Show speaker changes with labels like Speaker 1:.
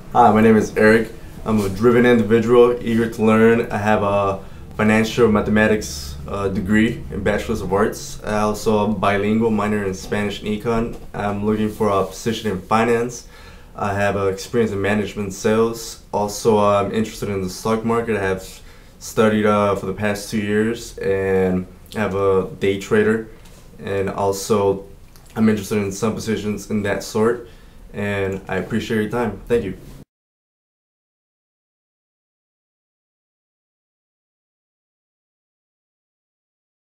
Speaker 1: Hi, my name is Erik. I'm a driven individual, eager to learn. I have a financial mathematics degree in Bachelor's of Arts. I also am bilingual, minor in Spanish and Econ. I'm looking for a position in finance. I have experience in management sales. Also, I'm interested in the stock market. I have studied for the past 2 years and I have a day trader. And also, I'm interested in some positions in that sort. And I appreciate your time. Thank you.